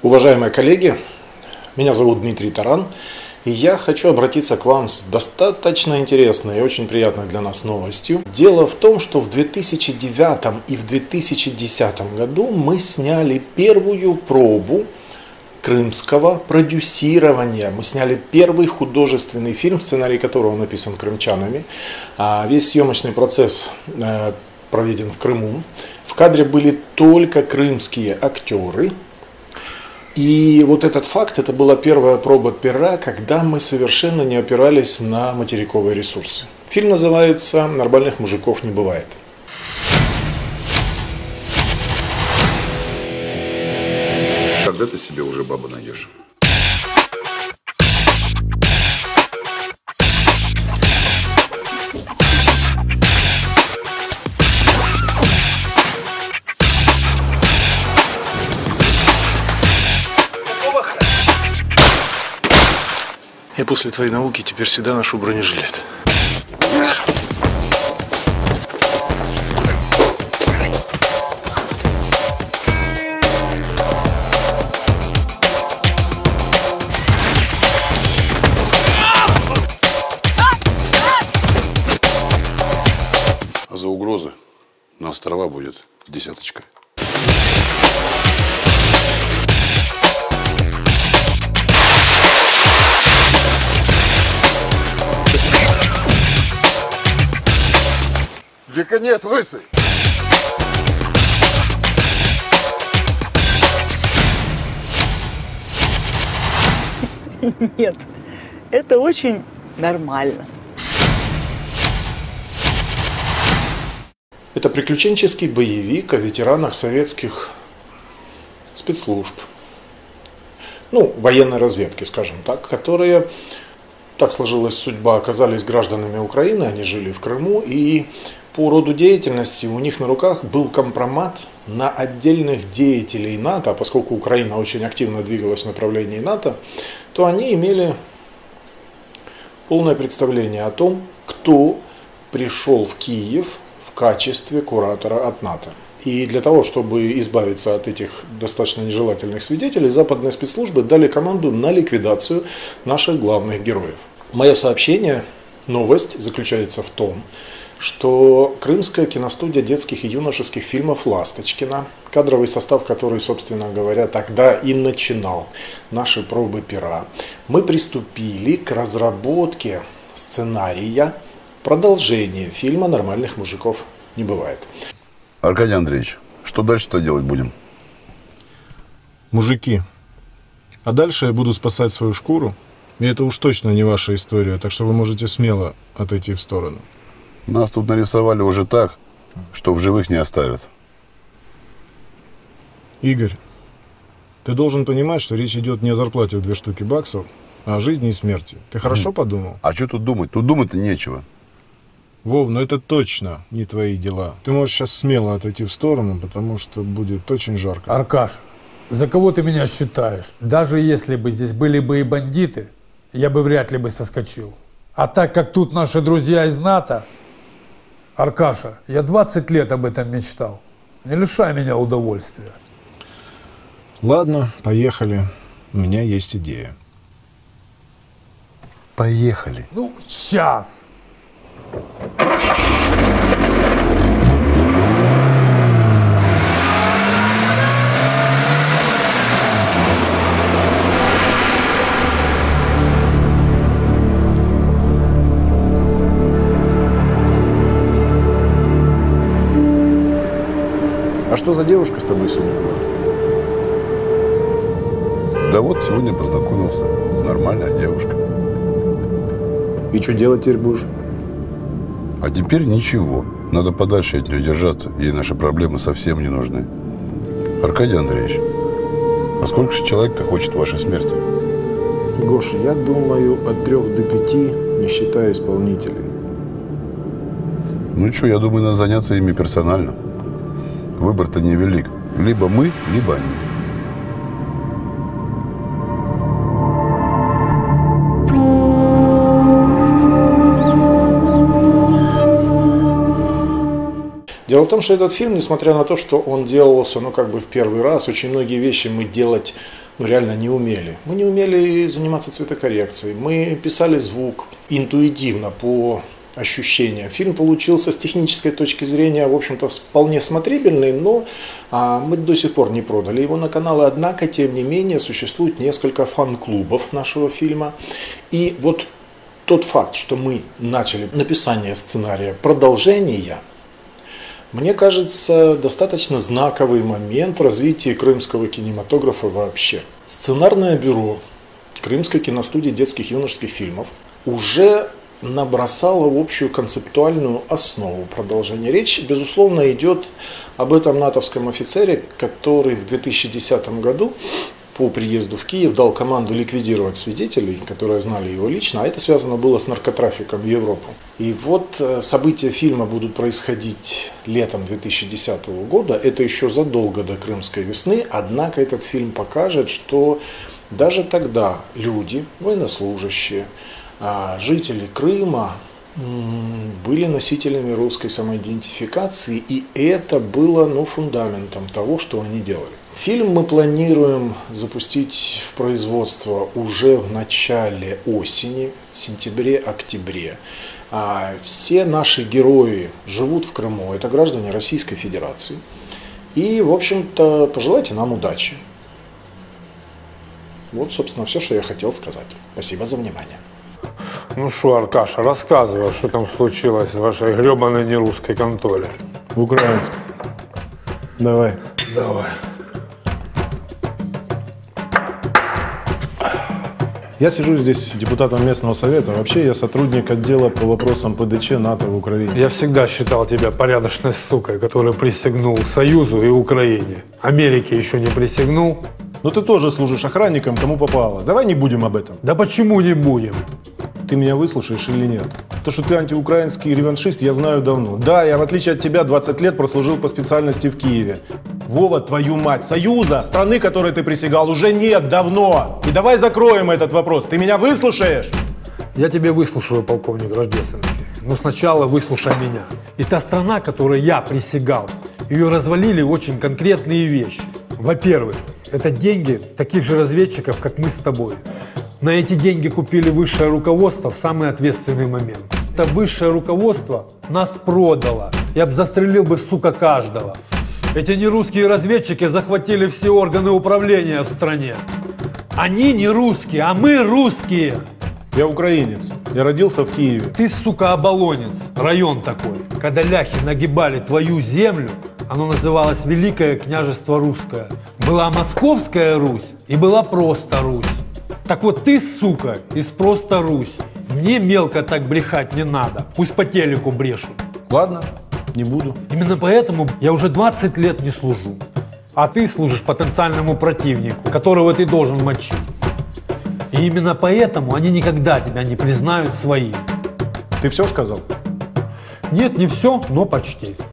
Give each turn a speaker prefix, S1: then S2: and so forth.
S1: Уважаемые коллеги, меня зовут Дмитрий Таран, и я хочу обратиться к вам с достаточно интересной и очень приятной для нас новостью. Дело в том, что в 2009 и в 2010 году мы сняли первую пробу крымского продюсирования. Мы сняли первый художественный фильм, сценарий которого написан крымчанами. Весь съемочный процесс проведен в Крыму. В кадре были только крымские актеры. И вот этот факт, это была первая проба пера, когда мы совершенно не опирались на материковые ресурсы. Фильм называется «Нормальных мужиков не бывает».
S2: Когда ты себе уже бабу найдешь?
S1: Я после твоей науки теперь всегда ношу бронежилет.
S2: А за угрозы на острова будет 10. Где конец, лысый?
S3: Нет, это очень нормально.
S1: Это приключенческий боевик о ветеранах советских спецслужб, военной разведки, скажем так, которые, так сложилась судьба, оказались гражданами Украины, они жили в Крыму, и по роду деятельности у них на руках был компромат на отдельных деятелей НАТО, а поскольку Украина очень активно двигалась в направлении НАТО, то они имели полное представление о том, кто пришел в Киев в качестве куратора от НАТО. И для того, чтобы избавиться от этих достаточно нежелательных свидетелей, западные спецслужбы дали команду на ликвидацию наших главных героев. Мое сообщение, новость, заключается в том, что крымская киностудия детских и юношеских фильмов «Ласточкина», кадровый состав которой, собственно говоря, тогда и начинал наши пробы пера, мы приступили к разработке сценария продолжения фильма «Нормальных мужиков не бывает».
S2: Аркадий Андреевич, что дальше-то делать будем?
S4: Мужики, а дальше я буду спасать свою шкуру, и это уж точно не ваша история, так что вы можете смело отойти в сторону.
S2: Нас тут нарисовали уже так, что в живых не оставят.
S4: Игорь, ты должен понимать, что речь идет не о зарплате в 2 штуки баксов, а о жизни и смерти. Ты хорошо подумал?
S2: А что тут думать? Тут думать-то нечего.
S4: Вов, это точно не твои дела. Ты можешь сейчас смело отойти в сторону, потому что будет очень жарко.
S5: Аркаш, за кого ты меня считаешь? Даже если бы здесь были бы и бандиты, я бы вряд ли бы соскочил. А так как тут наши друзья из НАТО... Аркаша, я 20 лет об этом мечтал. Не лишай меня удовольствия.
S4: Ладно, поехали. У меня есть идея.
S2: Поехали.
S5: Сейчас.
S1: А что за девушка с тобой сегодня была?
S2: Да вот сегодня познакомился. Нормальная девушка.
S1: И что делать теперь будешь?
S2: А теперь ничего. Надо подальше от нее держаться. Ей наши проблемы совсем не нужны. Аркадий Андреевич, а сколько же человек-то хочет вашей смерти?
S1: Гоша, я думаю, от 3 до 5, не считая исполнителей.
S2: Я думаю, надо заняться ими персонально. Выбор-то невелик. Либо мы, либо они.
S1: Дело в том, что этот фильм, несмотря на то, что он делался, в первый раз, очень многие вещи мы делать реально не умели. Мы не умели заниматься цветокоррекцией, мы писали звук интуитивно, по ощущениям. Фильм получился с технической точки зрения, в общем-то, вполне смотрибельный, но мы до сих пор не продали его на каналы. Однако, тем не менее, существует несколько фан-клубов нашего фильма. И вот тот факт, что мы начали написание сценария продолжения, мне кажется, достаточно знаковый момент в развитии крымского кинематографа вообще. Сценарное бюро Крымской киностудии детских и юношеских фильмов уже набросало в общую концептуальную основу продолжения. Речь, безусловно, идет об этом натовском офицере, который в 2010 году по приезду в Киев дал команду ликвидировать свидетелей, которые знали его лично, а это связано было с наркотрафиком в Европу. И вот события фильма будут происходить летом 2010 года, это еще задолго до Крымской весны, однако этот фильм покажет, что даже тогда люди, военнослужащие, жители Крыма были носителями русской самоидентификации, и это было фундаментом того, что они делали. Фильм мы планируем запустить в производство уже в начале осени, в сентябре-октябре. Все наши герои живут в Крыму, это граждане Российской Федерации. И, в общем-то, пожелайте нам удачи. Вот, собственно, все, что я хотел сказать. Спасибо за внимание.
S5: Ну что, Аркаша, рассказывай, что там случилось в вашей гребаной нерусской конторе.
S4: В украинском. Давай.
S5: Давай.
S4: Я сижу здесь депутатом местного совета. Вообще я сотрудник отдела по вопросам ПДЧ НАТО в Украине.
S5: Я всегда считал тебя порядочной сукой, которая присягнул Союзу и Украине. Америке еще не присягнул.
S4: Но ты тоже служишь охранником, кому попало. Давай не будем об этом.
S5: Да почему не будем?
S4: Ты меня выслушаешь или нет? То, что ты антиукраинский реваншист, я знаю давно. Да, я в отличие от тебя 20 лет прослужил по специальности в Киеве. Вова, твою мать, Союза, страны, которой ты присягал, уже нет давно. И давай закроем этот вопрос. Ты меня выслушаешь?
S5: Я тебя выслушаю, полковник Рождественский. Но сначала выслушай меня. И та страна, которой я присягал, ее развалили очень конкретные вещи. Во-первых, это деньги таких же разведчиков, как мы с тобой. На эти деньги купили высшее руководство в самый ответственный момент. Это высшее руководство нас продало. Я бы застрелил бы, сука, каждого. Эти нерусские разведчики захватили все органы управления в стране. Они не русские, а мы русские.
S4: Я украинец. Я родился в Киеве.
S5: Ты, сука, оболонец. Район такой. Когда ляхи нагибали твою землю, оно называлось Великое княжество Русское. Была Московская Русь и была просто Русь. Так вот ты, сука, из просто Русь. Мне мелко так брехать не надо. Пусть по телеку брешут.
S4: Ладно, не буду.
S5: Именно поэтому я уже 20 лет не служу. А ты служишь потенциальному противнику, которого ты должен мочить. И именно поэтому они никогда тебя не признают своим.
S4: Ты все сказал?
S5: Нет, не все, но почти.